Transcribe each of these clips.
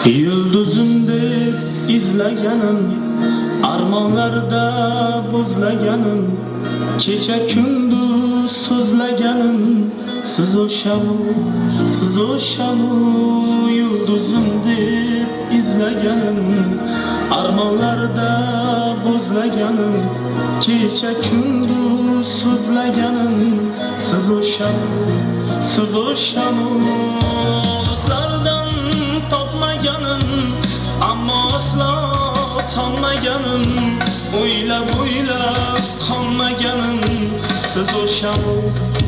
Yıldızım deb izlaganim, armonlarda bo'zlaganim, kecha kunduz so'zlaganim, siz o'shamu, yulduzim deb izlaganim, armonlarda bo'zlaganim, kecha kunduz so'zlaganim, siz o'shamu, do'stlardan topmaganim, ammo aslo tonmaganim, o'ylab qolmaganim, siz o'shamu.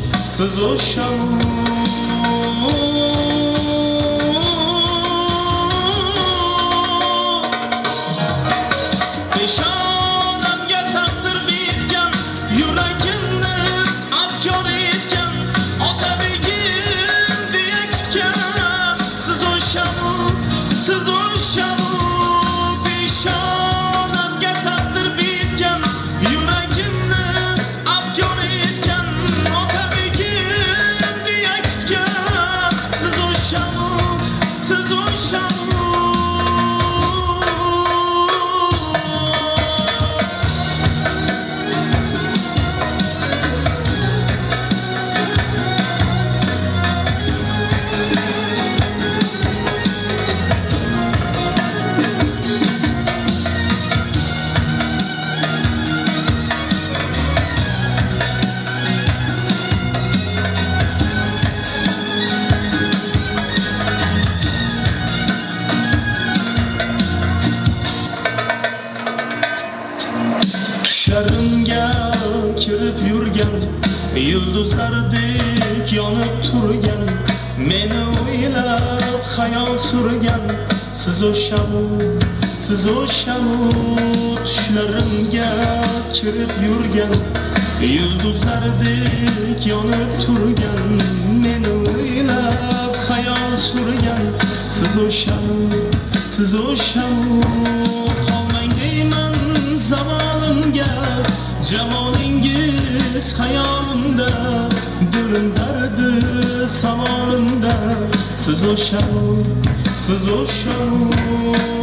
Peshonamga taqdir bitgan, yuragimni abkor etgan, otabegim deya kutgan, siz o'shamu. Peshonamga taqdir bitgan, yuragimni abkor etgan, otabegim deya kutgan, siz o'shamu. Tushlarimga kirib yurgan, yulduzlardek yonib turgan, meni o'ylab xayol surgan, siz o'shamu. Tushlarimga kirib yurgan, yulduzlardek yonib turgan, meni o'ylab xayol surgan, siz o'shamu. Qolmang deyman zavolimga, jamolingiz xayolimda, dilim dardi savolimda, siz o'shamu.